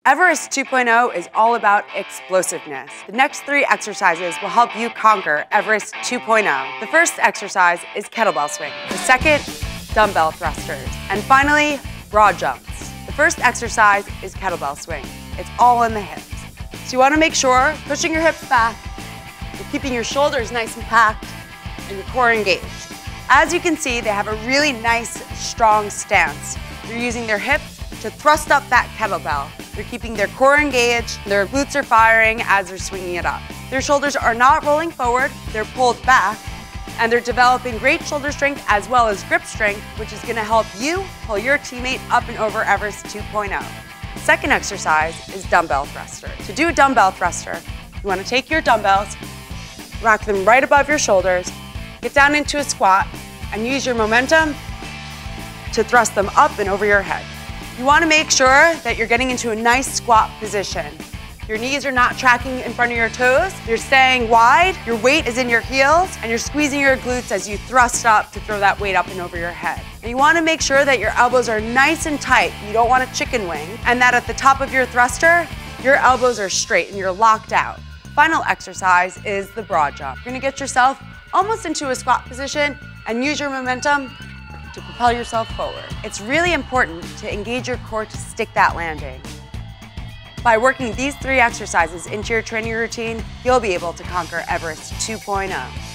Everest 2.0 is all about explosiveness. The next 3 exercises will help you conquer Everest 2.0. The first exercise is kettlebell swing. The second, dumbbell thrusters. And finally, broad jumps. The first exercise is kettlebell swing. It's all in the hips. So you want to make sure, pushing your hips back, you're keeping your shoulders nice and packed, and your core engaged. As you can see, they have a really nice, strong stance. They're using their hips to thrust up that kettlebell. They're keeping their core engaged, their glutes are firing as they're swinging it up. Their shoulders are not rolling forward, they're pulled back, and they're developing great shoulder strength as well as grip strength, which is gonna help you pull your teammate up and over Everest 2.0. The second exercise is dumbbell thruster. To do a dumbbell thruster, you wanna take your dumbbells, rack them right above your shoulders, get down into a squat, and use your momentum to thrust them up and over your head. You want to make sure that you're getting into a nice squat position. Your knees are not tracking in front of your toes. You're staying wide, your weight is in your heels, and you're squeezing your glutes as you thrust up to throw that weight up and over your head. And you want to make sure that your elbows are nice and tight. You don't want a chicken wing. And that at the top of your thruster, your elbows are straight and you're locked out. Final exercise is the broad jump. You're going to get yourself almost into a squat position and use your momentum to propel yourself forward. It's really important to engage your core to stick that landing. By working these 3 exercises into your training routine, you'll be able to conquer Everest 2.0.